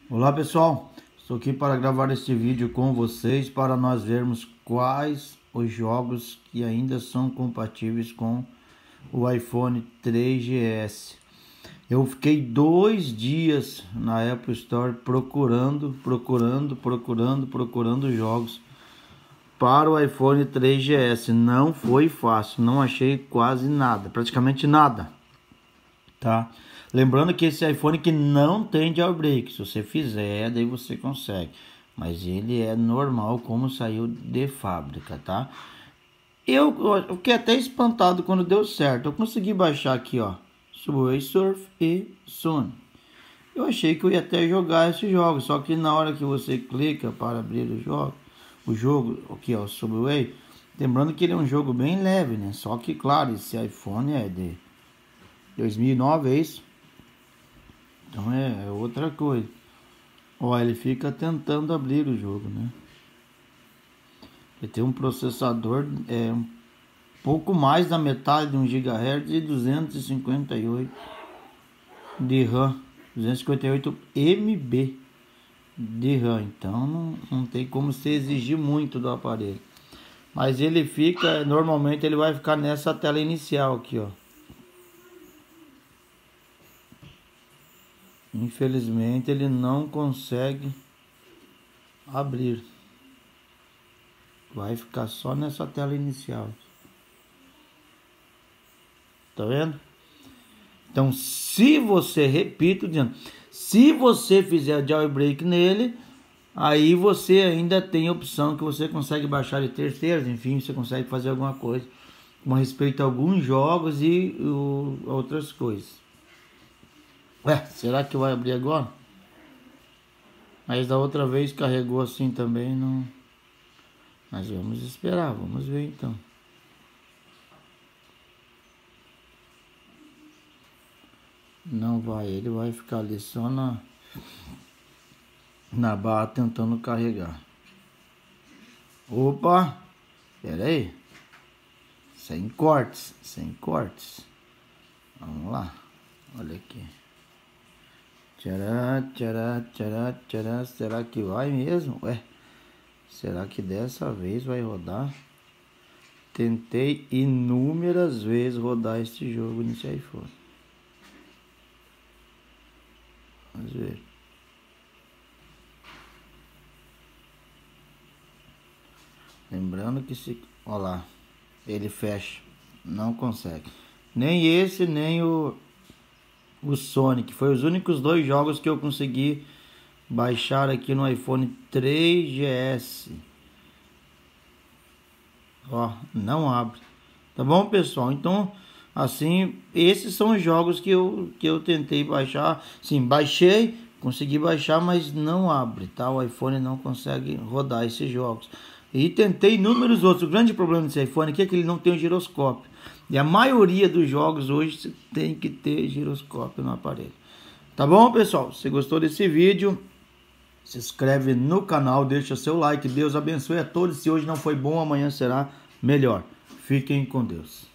Olá pessoal, estou aqui para gravar este vídeo com vocês para nós vermos quais os jogos que ainda são compatíveis com o iPhone 3GS. Eu fiquei 2 dias na Apple Store procurando jogos para o iPhone 3GS. Não foi fácil, não achei quase nada, praticamente nada, tá? Lembrando que esse iPhone que não tem jailbreak, se você fizer, daí você consegue, mas ele é normal como saiu de fábrica, tá? Eu fiquei até espantado quando deu certo. Eu consegui baixar aqui, ó, Subway Surf e Sun. Eu achei que eu ia até jogar esse jogo, só que na hora que você clica para abrir o jogo aqui, ó, Subway, lembrando que ele é um jogo bem leve, né? Só que claro, esse iPhone é de 2009, é isso? Então é outra coisa. Ó, ele fica tentando abrir o jogo, né? Ele tem um processador um pouco mais da metade de 1 GHz e 258 de RAM, 258 MB de RAM. Então não tem como se exigir muito do aparelho. Mas ele fica, normalmente ele vai ficar nessa tela inicial aqui, ó. Infelizmente ele não consegue abrir. Vai ficar só nessa tela inicial. Tá vendo? Então, se você, repito, dizendo, se você fizer jailbreak nele, aí você ainda tem a opção que você consegue baixar de terceiros, enfim, você consegue fazer alguma coisa com respeito a alguns jogos e outras coisas. Ué, será que vai abrir agora? Mas da outra vez carregou assim também, não. Mas vamos esperar, vamos ver então. Não vai, ele vai ficar ali só na barra tentando carregar. Opa, pera aí. Sem cortes, sem cortes. Vamos lá, olha aqui. Tchará, tchará, tchará, tchará. Será que vai mesmo? Ué, será que dessa vez vai rodar? Tentei inúmeras vezes rodar este jogo nesse iPhone. Vamos ver. Lembrando que se... Olha lá, ele fecha. Não consegue. Nem esse, nem o Sonic. Foi os únicos 2 jogos que eu consegui baixar aqui no iPhone 3GS. Ó, não abre. Tá bom, pessoal? Então, assim, esses são os jogos que eu tentei baixar. Sim, baixei, consegui baixar, mas não abre, tá? O iPhone não consegue rodar esses jogos. E tentei inúmeros outros. O grande problema desse iPhone aqui é que ele não tem um giroscópio. E a maioria dos jogos hoje tem que ter giroscópio no aparelho. Tá bom, pessoal? Se gostou desse vídeo, se inscreve no canal, deixa seu like. Deus abençoe a todos. Se hoje não foi bom, amanhã será melhor. Fiquem com Deus.